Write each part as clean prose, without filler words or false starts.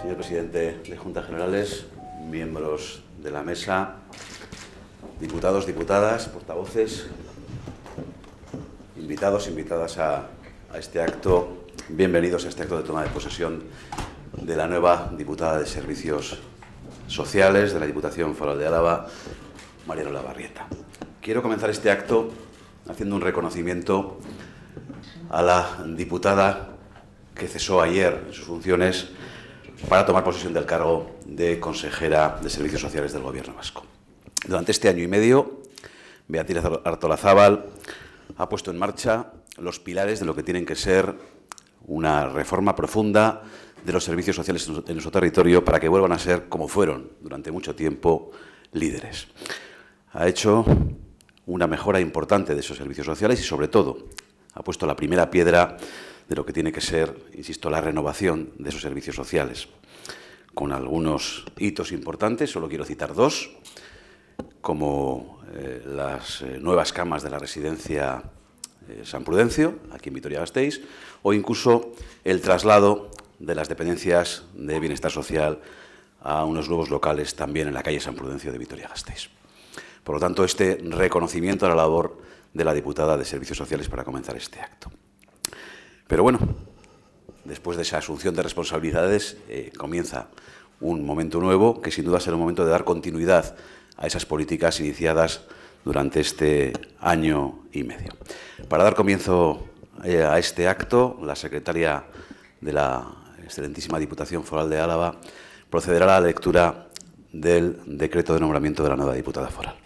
Señor presidente de Juntas Generales, miembros de la mesa, diputados, diputadas, portavoces, invitados, invitadas a este acto, bienvenidos a este acto de toma de posesión de la nueva diputada de Servicios Sociales de la Diputación Foral de Álava, Mariano Olavarrieta. Quiero comenzar este acto haciendo un reconocimiento a la diputada que cesó ayer en sus funciones para tomar posesión del cargo de consejera de Servicios Sociales del Gobierno vasco. Durante este año y medio, Beatriz Artolazábal ha puesto en marcha los pilares de lo que tienen que ser una reforma profunda de los servicios sociales en nuestro territorio para que vuelvan a ser, como fueron durante mucho tiempo, líderes. Ha hecho una mejora importante de esos servicios sociales y, sobre todo, ha puesto la primera piedra de lo que tiene que ser, insisto, la renovación de esos servicios sociales, con algunos hitos importantes. Solo quiero citar dos, como las nuevas camas de la residencia San Prudencio, aquí en Vitoria-Gasteiz, o incluso el traslado de las dependencias de bienestar social a unos nuevos locales también en la calle San Prudencio de Vitoria-Gasteiz. Por lo tanto, este reconocimiento a la labor de la diputada de Servicios Sociales para comenzar este acto. Pero bueno, después de esa asunción de responsabilidades, comienza un momento nuevo que sin duda será un momento de dar continuidad a esas políticas iniciadas durante este año y medio. Para dar comienzo a este acto, la secretaria de la excelentísima Diputación Foral de Álava procederá a la lectura del decreto de nombramiento de la nueva diputada foral.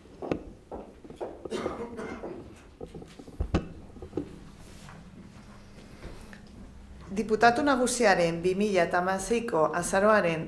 Diputatu nagusiaren 2016ko azaroaren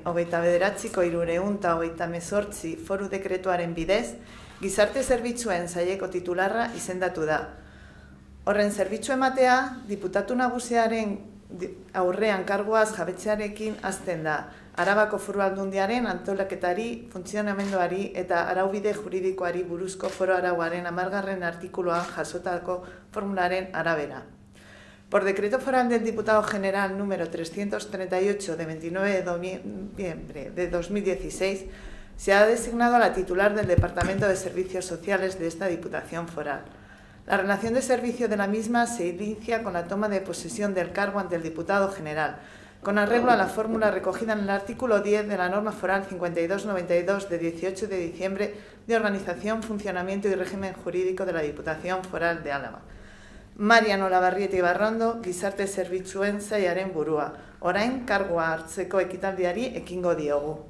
29/318 foru dekretuaren bidez, gizarte zerbitzuen saileko titularra izendatu da. Horren zerbitzu ematea, diputatu nagusiaren aurrean karguaz jabetzearekin hasten da. Arabako Foru Aldundiaren antolaketari, funtzionamenduari eta araubide juridikoari buruzko foro arauaren 10. artikuluan jasotako formularen arabera. Por decreto foral del Diputado General número 338 de 29 de noviembre de 2016, se ha designado a la titular del Departamento de Servicios Sociales de esta Diputación Foral. La relación de servicio de la misma se inicia con la toma de posesión del cargo ante el Diputado General, con arreglo a la fórmula recogida en el artículo 10 de la norma foral 5292 de 18 de diciembre de Organización, Funcionamiento y Régimen Jurídico de la Diputación Foral de Álava. Mariano Olavarrieta Ibarrondo, gizarte zerbitzuen sailaren burua. Orain, kargua hartzeko ekitaldiari ekingo diogu.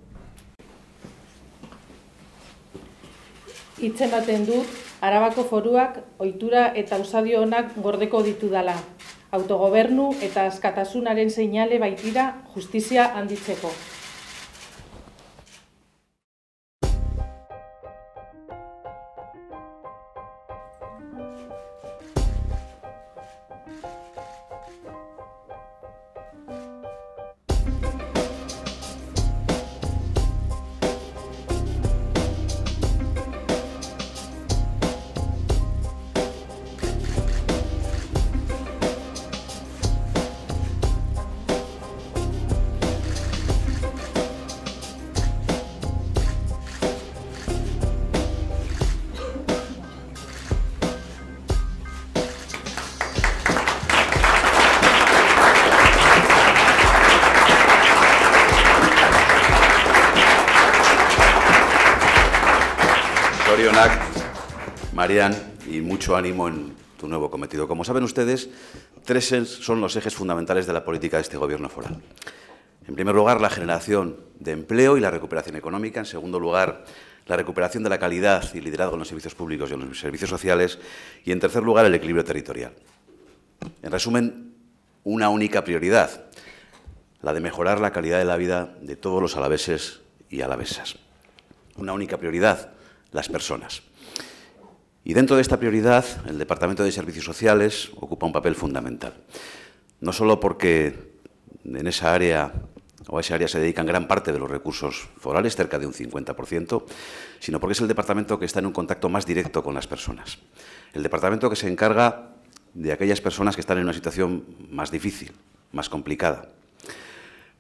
Itzematen dut, Arabako Foruak ohitura eta usadio onak gordeko ditudala. Autogobernu eta askatasunaren seinale baitira justizia handitzeko. Marian, y mucho ánimo en tu nuevo cometido. Como saben ustedes, tres son los ejes fundamentales de la política de este Gobierno foral. En primer lugar, la generación de empleo y la recuperación económica. En segundo lugar, la recuperación de la calidad y liderazgo en los servicios públicos y en los servicios sociales. Y en tercer lugar, el equilibrio territorial. En resumen, una única prioridad, la de mejorar la calidad de la vida de todos los alaveses y alavesas. Una única prioridad, las personas. Y dentro de esta prioridad, el Departamento de Servicios Sociales ocupa un papel fundamental. No solo porque en esa área o a esa área se dedican gran parte de los recursos forales, cerca de un 50%, sino porque es el departamento que está en un contacto más directo con las personas. El departamento que se encarga de aquellas personas que están en una situación más difícil, más complicada.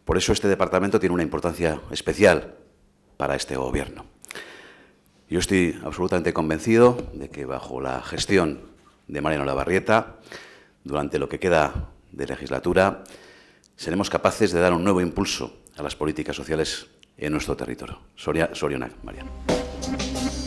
Por eso este departamento tiene una importancia especial para este Gobierno. Yo estoy absolutamente convencido de que bajo la gestión de Mariano Olabarrieta, durante lo que queda de legislatura, seremos capaces de dar un nuevo impulso a las políticas sociales en nuestro territorio. Sorionak, Mariano.